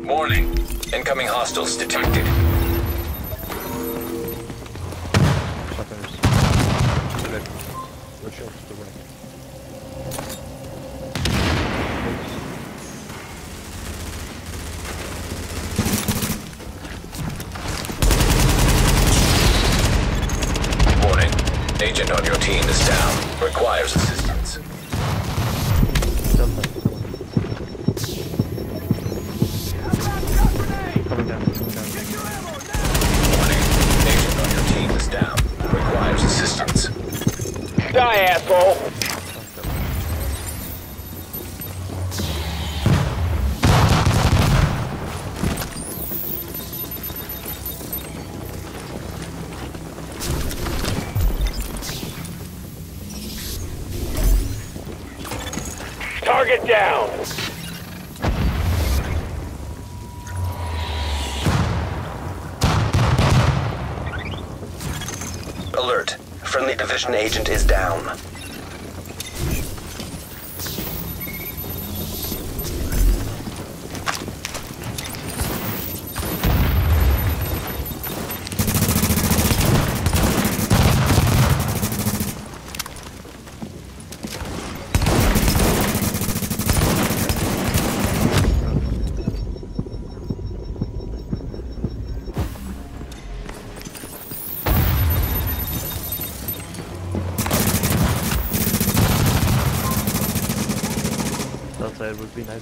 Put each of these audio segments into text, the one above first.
Warning. Incoming hostiles detected. Shotgunners. To the left. Rush out to the right. Warning. Agent on your team is down. Requires assistance. Delta. Coming down, coming down. Warning. Agent on your team is down. Requires assistance. Die, asshole! Target down! Alert. Friendly division agent is down. Outside would be nice.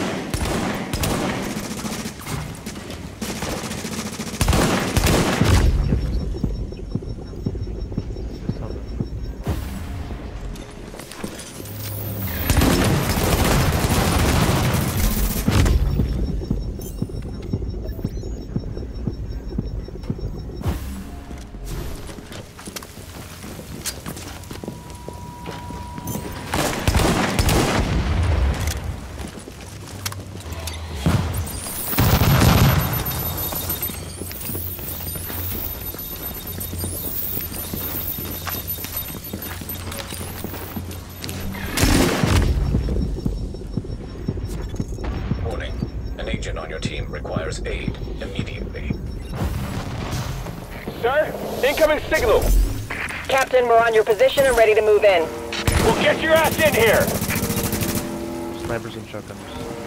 Warning. An agent on your team requires aid immediately. Sir, incoming signal! Captain, we're on your position and ready to move in. Well, get your ass in here! Snipers and shotgunners.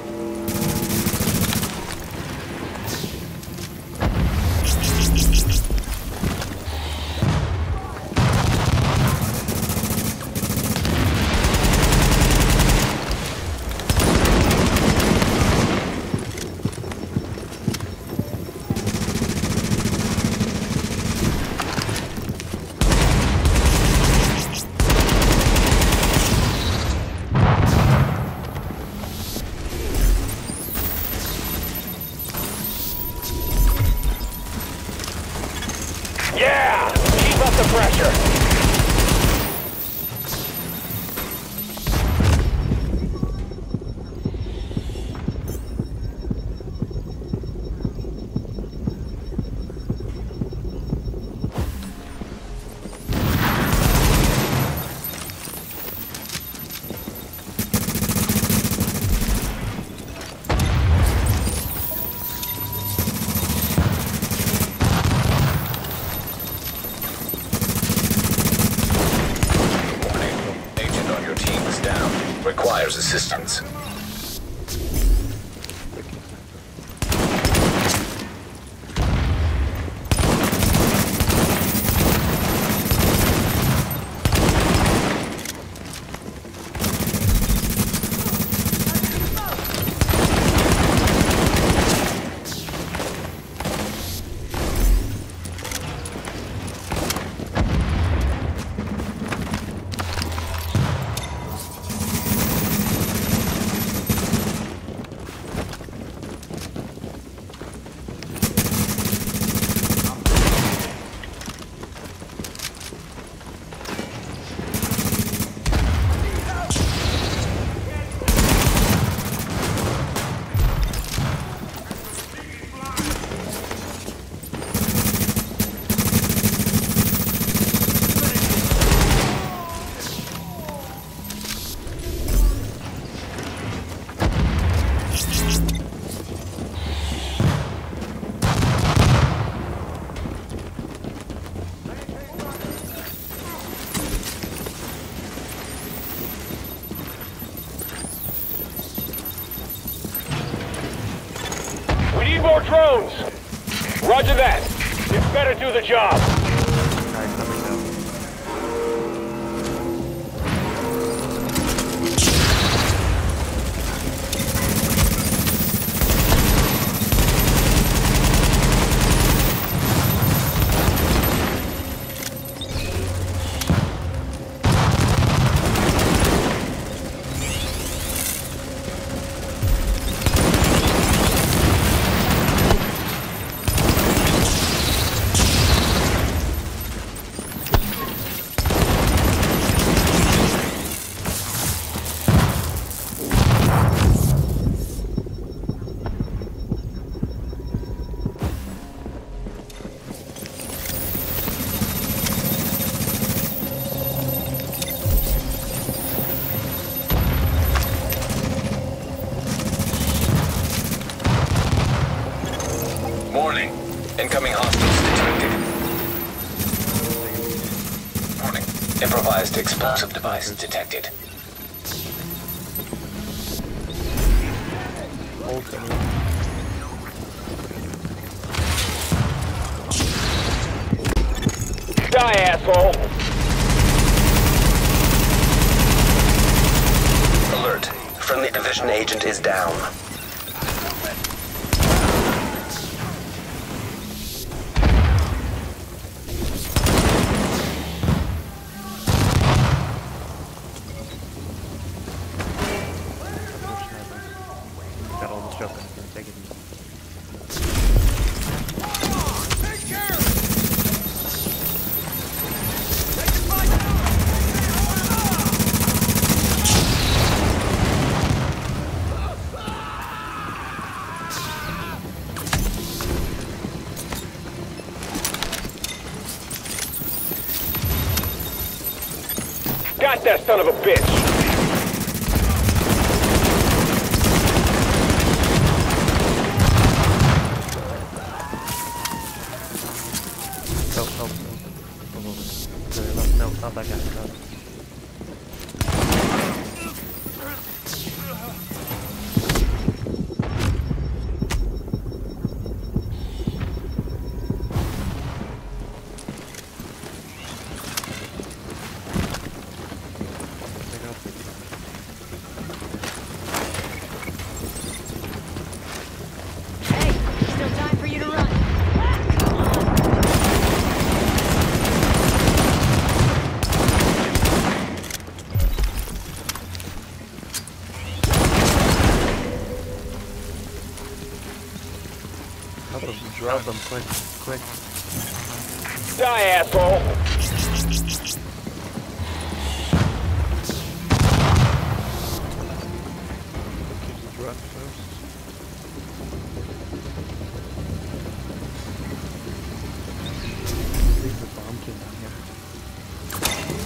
Yeah! Keep up the pressure! Requires assistance. more drones! Roger that. You better do the job. Alright, coming down. Warning. Incoming hostiles detected. Warning. Improvised explosive device detected. Hold me. Die, asshole! Alert. Friendly division agent is down. Got all the stuff in here. Take it easy. Got that son of a bitch! No. No, not that guy. No. Hey, still time for you to run. Help him, drop him, quick. Die, asshole! Keep the drug first. Leave the bomb kid down here.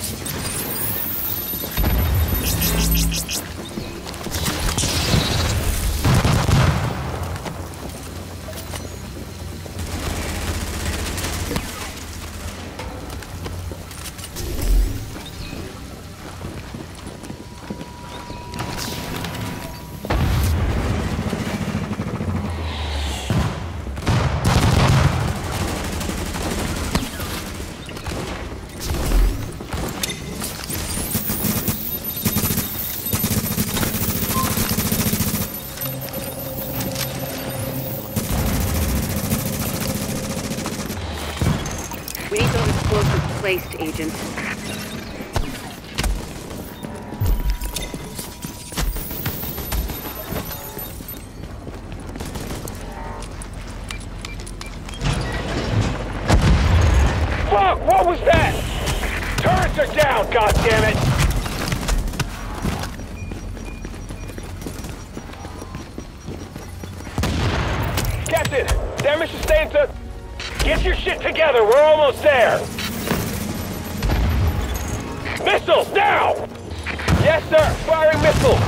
We need those explosives placed, Agent. Fuck! What was that? Turrets are down, goddammit! Captain, damage sustained to... Get your shit together, we're almost there! Missiles, now! Yes, sir, firing missiles!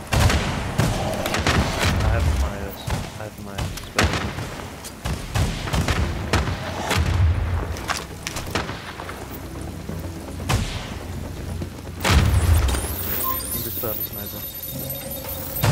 I have my special. sniper.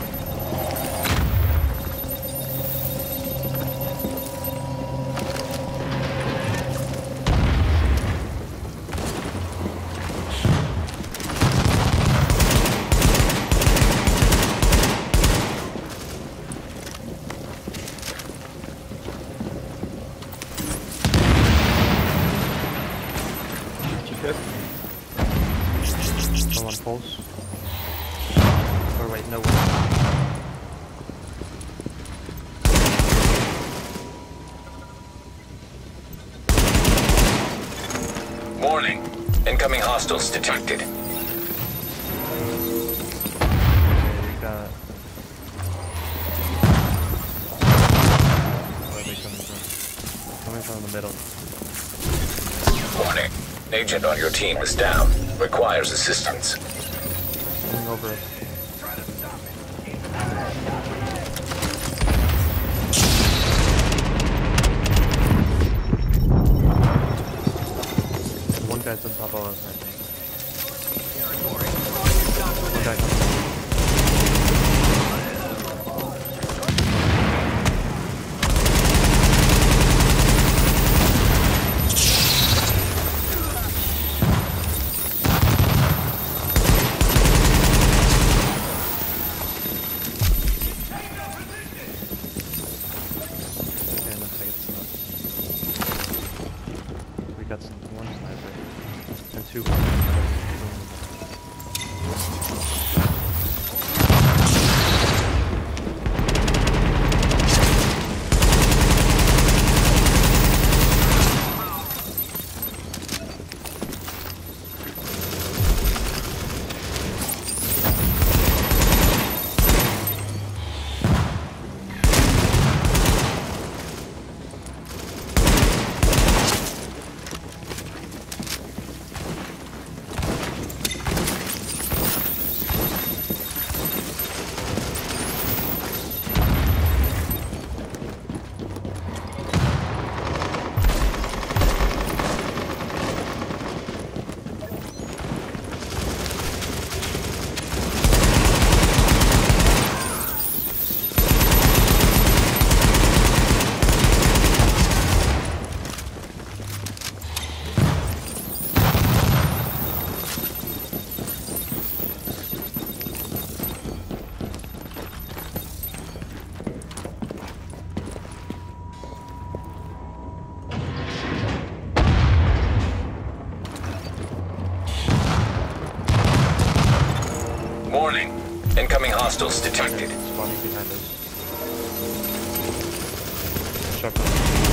Someone pulse. Or wait, no one. Warning. Incoming hostiles detected. Okay, we got. Where are they coming from? Coming from the middle. Warning. Agent on your team is down. Requires assistance. Coming over us. One guy's on top of us, I think. One guy coming. Okay, looks like it's not. We got one sniper and two. Warning. Incoming hostiles detected. Spawning behind us. Shotgun.